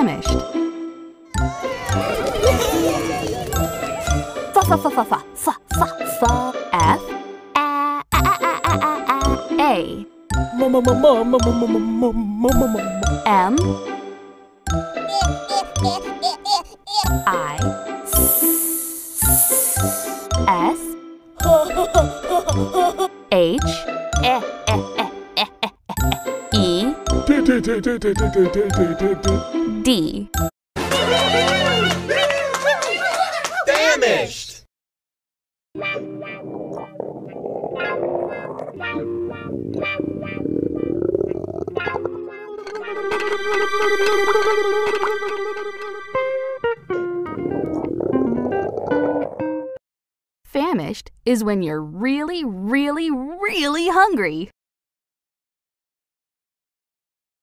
Famished. F A M I S H E D. Famished! Famished is when you're really, really, really hungry.